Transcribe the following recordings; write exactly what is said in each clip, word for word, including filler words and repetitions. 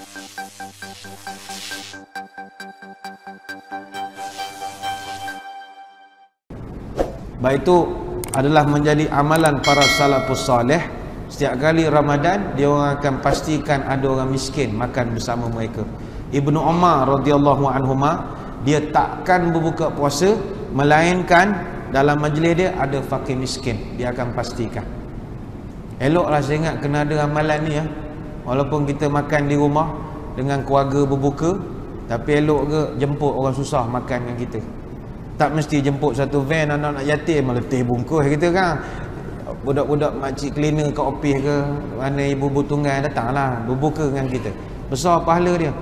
Baik, itu adalah menjadi amalan para salafus saleh. Setiap kali Ramadan dia orang akan pastikan ada orang miskin makan bersama mereka. Ibnu Umar radhiyallahu anhuma, dia takkan berbuka puasa melainkan dalam majlis dia ada fakir miskin, dia akan pastikan. Eloklah saya ingat kena ada amalan ni ya. Walaupun kita makan di rumah dengan keluarga berbuka, tapi elok ke jemput orang susah makan dengan kita. Tak mesti jemput satu van anak-anak yatim letih bungkus kita kan. Budak-budak makcik cleaner kat office ke mana ibu-ibu tunggal datanglah berbuka dengan kita. Besar pahala dia.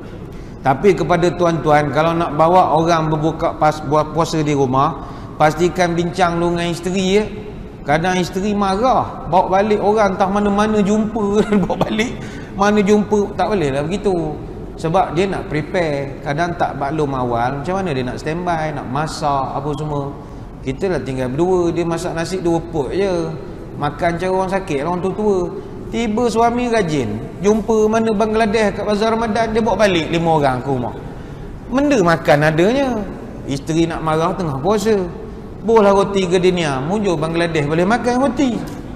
Tapi kepada tuan-tuan, kalau nak bawa orang berbuka pas buat puasa di rumah, pastikan bincang dulu dengan isteri ya. Kadang isteri marah, bawa balik orang entah mana-mana jumpa dan bawa balik mana jumpa, tak boleh lah begitu. Sebab dia nak prepare, kadang tak maklum awal macam mana dia nak standby, nak masak apa semua. Kita dah tinggal berdua, dia masak nasi dua pot je, makan cara orang sakit, orang tua-tua. Tiba suami rajin, jumpa mana Bangladesh kat bazar Ramadan, dia bawa balik lima orang ke rumah. Benda makan adanya. Isteri nak marah tengah puasa, boleh roti gardenia, muncul Bangladesh boleh makan roti.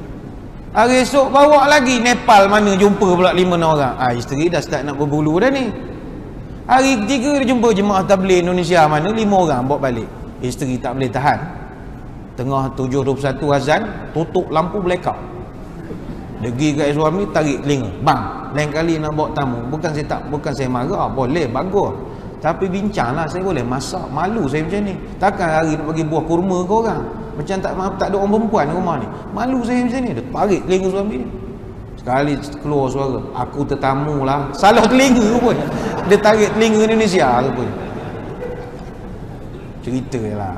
Hari esok bawa lagi Nepal, mana jumpa pula lima orang. Ah, isteri dah start nak berbulu dah ni. Hari ketiga dia jumpa jemaah tabligh Indonesia, mana lima orang bawa balik. Isteri tak boleh tahan. Tengah tujuh dua puluh satu azan, tutup lampu blackout. Dia pergi kat suami, tarik telinga. Bang, lain kali nak bawa tamu, bukan saya tak bukan saya marah, boleh bagus. Tapi bincanglah, saya boleh masak, malu saya macam ni. Takkan hari nak bagi buah kurma ke orang. Macam tak tak ada orang perempuan rumah ni. Malu saya macam ni. Dia tarik telinga suami ni. Sekali keluar suara, aku tetamu lah. Salah telinga pun. Dia tarik telinga Indonesia ke pun. Cerita lah.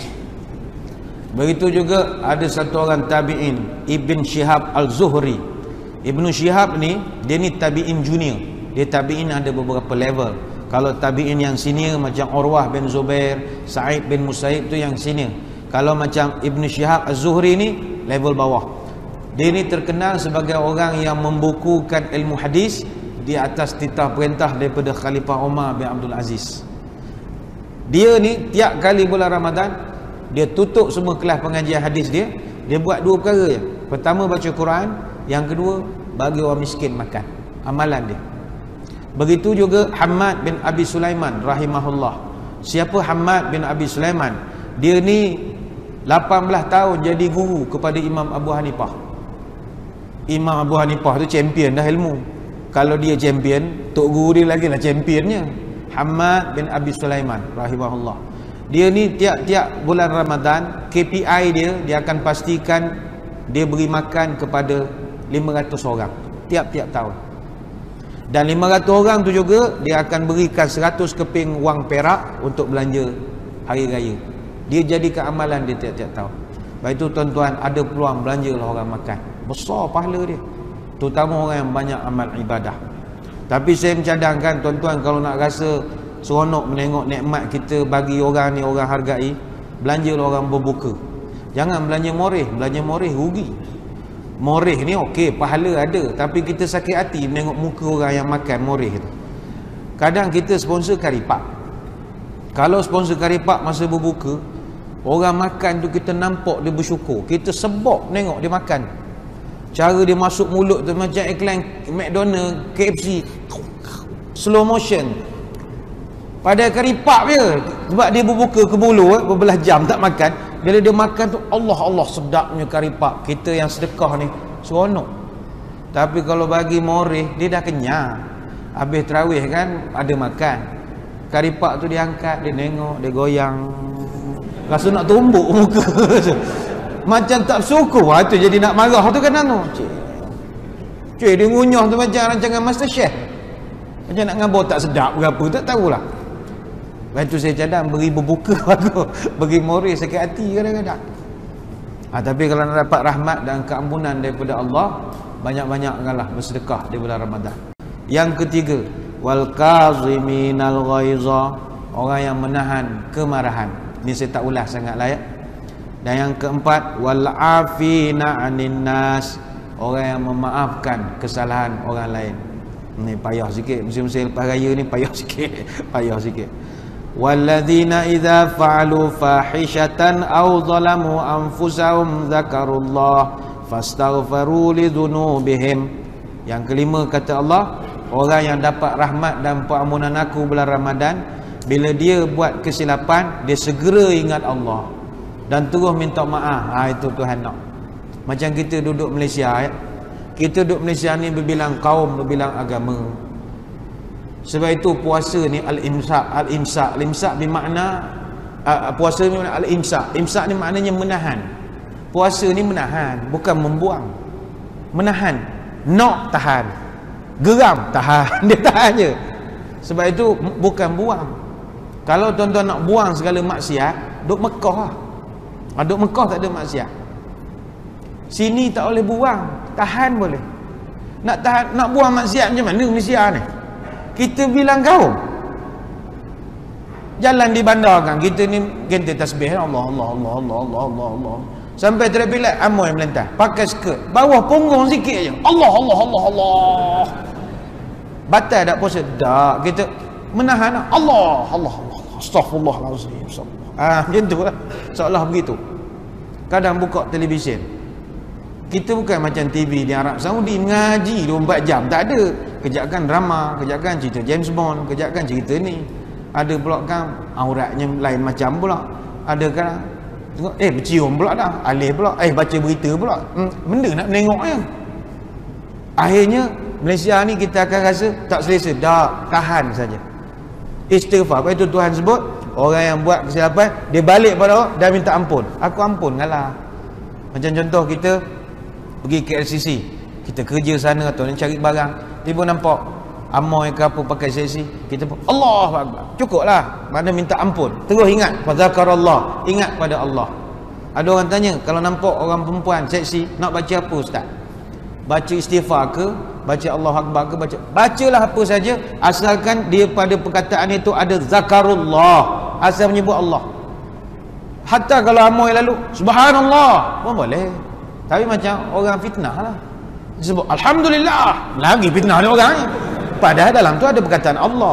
Begitu juga ada satu orang tabi'in, Ibn Shihab Al-Zuhri. Ibn Shihab ni, dia ni tabi'in junior. Dia tabi'in ada beberapa level. Kalau tabi'in yang senior macam Urwah bin Zubair, Sa'id bin Musayyib tu yang senior. Kalau macam Ibn Shihab Az-Zuhri ni level bawah. Dia ni terkenal sebagai orang yang membukukan ilmu hadis di atas titah perintah daripada Khalifah Umar bin Abdul Aziz. Dia ni tiap kali bulan Ramadan, dia tutup semua kelas pengajian hadis dia. Dia buat dua perkara je. Pertama baca Quran, yang kedua bagi orang miskin makan. Amalan dia. Begitu juga Hammad bin Abi Sulaiman rahimahullah. Siapa Hammad bin Abi Sulaiman? Dia ni lapan belas tahun jadi guru kepada Imam Abu Hanifah. Imam Abu Hanifah tu champion dah ilmu. Kalau dia champion, tok guru dia lagi lah championnya. Hammad bin Abi Sulaiman rahimahullah. Dia ni tiap-tiap bulan Ramadan, K P I dia, dia akan pastikan dia beri makan kepada lima ratus orang tiap-tiap tahun. Dan lima ratus orang tu juga dia akan berikan seratus keping wang perak untuk belanja hari raya. Dia jadikan amalan dia tiap-tiap tahun. Baik itu tuan-tuan, ada peluang belanjalah orang makan. Besar pahala dia. Terutama orang yang banyak amal ibadah. Tapi saya mencadangkan tuan-tuan, kalau nak rasa seronok menengok nikmat kita bagi orang ni orang hargai, belanjalah orang berbuka. Jangan belanja moreh, belanja moreh rugi. Moreh ni okey, pahala ada, tapi kita sakit hati menengok muka orang yang makan moreh tu. Kadang kita sponsor karipak. Kalau sponsor karipak masa berbuka, orang makan tu kita nampak dia bersyukur. Kita sebab tengok dia makan. Cara dia masuk mulut tu macam iklan McDonald, K F C, slow motion. Pada karipak dia, sebab dia berbuka ke bulu berbelah jam tak makan. Bila dia makan tu, Allah Allah sedapnya karipak. Kita yang sedekah ni seronok. Tapi kalau bagi moreh, dia dah kenyang. Habis tarawih kan ada makan. Karipak tu dia angkat, dia tengok, dia goyang. Rasa nak tumbuk muka. Macam tak bersyukur. Ha, tu jadi nak marah tu kan tu. Cuy, dia ngunyah tu macam rancangan MasterChef. Macam nak ngabur tak sedap berapa, tak tahulah. Lepas tu saya cadang beri berbuka bagus. Beri moreh sakit hati kadang-kadang. Ha, tapi kalau nak dapat rahmat dan keampunan daripada Allah, banyak-banyakkanlah bersedekah di bulan Ramadan. Yang ketiga, wal kaziminal ghaiza, orang yang menahan kemarahan. Ini saya tak ulas sangatlah ya. Dan yang keempat, wal afina anin nas, orang yang memaafkan kesalahan orang lain. Ni payah sikit, musim-musim lepas raya ni payah sikit, payah sikit. Walladzina idza fa'alu fahishatan aw zalamu anfusahum dzakarullah fastaghfiru lidzunubihim. Yang kelima kata Allah, orang yang dapat rahmat dan pengampunan aku bulan Ramadan, bila dia buat kesilapan, dia segera ingat Allah dan terus minta maaf. Ha, itu Tuhan nak. Macam kita duduk Malaysia ya. Kita duduk Malaysia ni berbilang kaum, berbilang agama. Sebab itu puasa ni al-imsak, al-imsak, al-imsak bermakna uh, puasa ni makna al-imsak. Imsak ni maknanya menahan. Puasa ni menahan, bukan membuang. Menahan, nak tahan. Geram tahan, dia tahan je. Sebab itu bukan buang. Kalau tuan-tuan nak buang segala maksiat, duduk Mekah lah. Duduk Mekah tak ada maksiat. Sini tak boleh buang, tahan boleh. Nak tahan, nak buang maksiat macam mana Malaysia ni? Kita bilang kaum. Jalan di bandar kan, kita ni gente tasbih Allah Allah Allah Allah Allah Allah Allah. Sampai terbilat amoy melentas, pakai skirt, bawah punggung sikit je. Allah Allah Allah Allah. Batal tak puasa? Tak, kita menahan Allah Allah Allah. Astaghfirullahalazim. Ah, macam tu lah. Seolah begitu. Kadang buka televisyen, kita bukan macam T V di Arab Saudi ngaji dua puluh empat jam, tak ada. Kejap kan drama, kejap kan cerita James Bond, kejap kan cerita ni. Ada pula kan auratnya lain macam pula. Ada kan tengok eh bercium pula dah, alih pula, eh baca berita pula. Hmm, benda nak menengoknya. Akhirnya Malaysia ni kita akan rasa tak selesa, dah tahan saja. Istighfar. Apa itu Tuhan sebut? Orang yang buat kesilapan, dia balik pada Allah dan minta ampun. Aku ampun ngalah. Macam contoh kita pergi ke L C C, kita kerja sana atau nak cari barang, tiba nampak amoy ke apa pakai seksi, kita pun Allahu Akbar, cukuplah, mana minta ampun, terus ingat fazakarallah, ingat pada Allah. Ada orang tanya, kalau nampak orang perempuan seksi, nak baca apa ustaz? Baca istighfar ke, baca Allahu Akbar ke, baca bacalah apa saja, asalkan dia pada perkataan itu ada zakarullah, asal menyebut Allah. Hatta kalau amoy lalu subhanallah pun boleh. Tapi macam orang fitnah lah, sebut alhamdulillah, lagi fitnah dia orang. Padahal dalam tu ada perkataan Allah.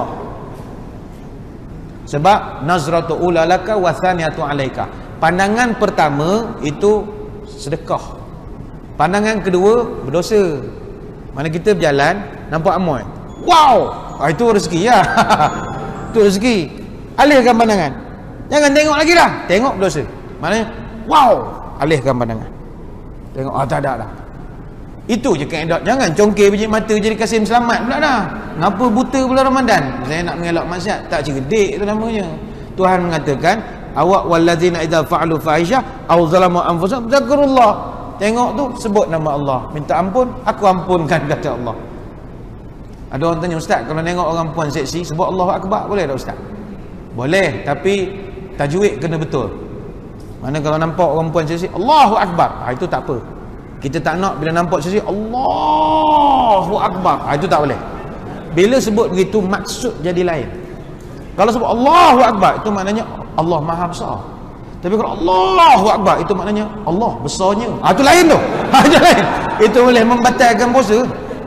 Sebab nazratu ulalaka wa thaniyatu alaika. Pandangan pertama itu sedekah. Pandangan kedua berdosa. Mana kita berjalan nampak amoy, wow, ah, itu rezeki ya. Itu rezeki. Alihkan pandangan. Jangan tengok lagi dah. Tengok berdosa. Maknanya wow, alihkan pandangan. Tengok, ah tak ada dah. Itu je kaedah. Jangan congkir biji mata jadi Kasim Selamat pula dah. Ngapa buta bulan Ramadan? Saya nak mengelak maksiat, tak cerdik tu namanya. Tuhan mengatakan, awak wallazina idza fa'alu fahisyah aw zalamu anfusahum dzakarullah. Tengok tu sebut nama Allah, minta ampun, aku ampunkan, kata Allah. Ada orang tanya, ustaz, kalau tengok orang puan seksi sebut Allahu Akbar boleh tak ustaz? Boleh, tapi tajwid kena betul. Mana kalau nampak orang puan seksi Allahu Akbar, ha, itu tak apa. Kita tak nak bila nampak seksi Allahu Akbar, ha, itu tak boleh. Bila sebut begitu maksud jadi lain. Kalau sebut Allahu Akbar itu maknanya Allah Maha Besar. Tapi kalau Allahu Akbar itu maknanya Allah besarnya, ha, itu lain tu. Ha, itu lain. Itu boleh membatalkan puasa.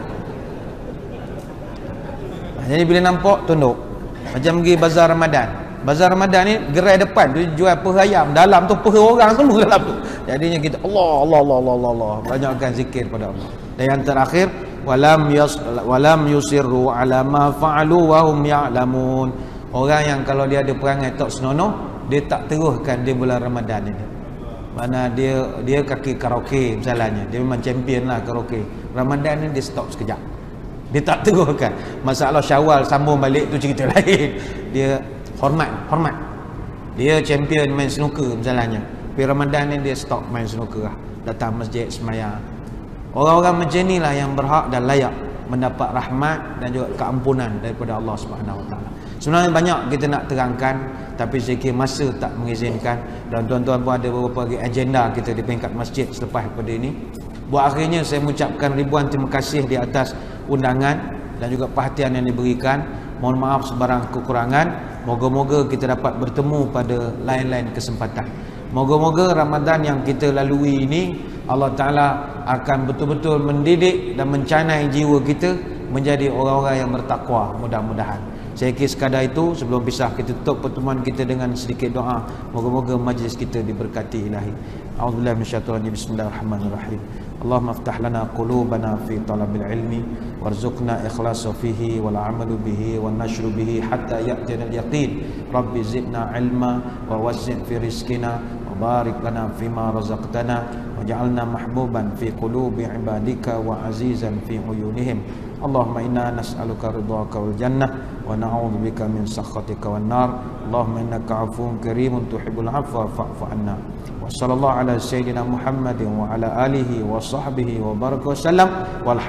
Ha, jadi bila nampak tunduk. Macam pergi bazar Ramadan. Bazar Ramadan ni gerai depan tu jual peha ayam, dalam tu peha orang semua dalam tu. Jadinya kita Allah Allah Allah Allah Allah, Allah. Banyakkan zikir pada Allah. Dan yang terakhir, walam yas walam yusirru ala ma fa'alu wa hum ya'lamun. Orang yang kalau dia ada perangai tak senonoh, dia tak teruskan di bulan Ramadan ini. Mana dia dia kaki karaoke misalnya, dia memang champion lah karaoke. Ramadan ni dia stop sekejap, dia tak teruskan. Masalah Syawal sambung balik tu cerita lain. Dia hormat, hormat. Dia champion main snooker misalnya, tapi Ramadan ni dia stop main snooker lah. Datang masjid sembahyang. Orang-orang macam inilah yang berhak dan layak mendapat rahmat dan juga keampunan daripada Allah Subhanahu Wa Taala. Sebenarnya banyak kita nak terangkan, tapi saya kira masa tak mengizinkan. Dan tuan-tuan pun ada beberapa lagi agenda kita di peringkat masjid selepas pada ini. Buat akhirnya saya mengucapkan ribuan terima kasih di atas undangan dan juga perhatian yang diberikan. Mohon maaf sebarang kekurangan. Moga-moga kita dapat bertemu pada lain-lain kesempatan. Moga-moga Ramadan yang kita lalui ini Allah Ta'ala akan betul-betul mendidik dan mencanai jiwa kita menjadi orang-orang yang bertakwa mudah-mudahan. Saya kira sekadar itu. Sebelum pisah, kita tutup pertemuan kita dengan sedikit doa. Moga-moga majlis kita diberkati ilahi. A'udzubillahi minasyaitonir rajim. Bismillahirrahmanirrahim. Allahumma aftah lana qulubana fi talabil ilmi warzuqna ikhlasa fihi wal amalu bihi wan nashru bihi hatta ya'tina al yaqin. Rabbi zidna ilma wa wasi' fi rizqina wa barik lana fima razaqtana waj'alna mahbuban fi qulubi ibadika wa azizan fi uyunihim. Allahumma inna nas'aluka ridhaka wal jannah wa na'udzubika min sakhatika wan nar. Allahumma innaka 'afuwun karimun tuhibbul 'afwa fa'fu 'anna. Wa sallallahu ala sayyidina Muhammadin wa ala alihi wa sahbihi wa baraka wasallam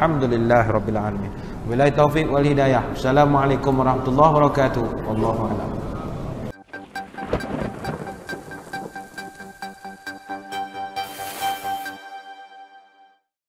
walhamdulillahi rabbil alamin. Wabillahi taufiq wal hidayah. Assalamualaikum warahmatullahi wabarakatuh. Wallahu a'lam.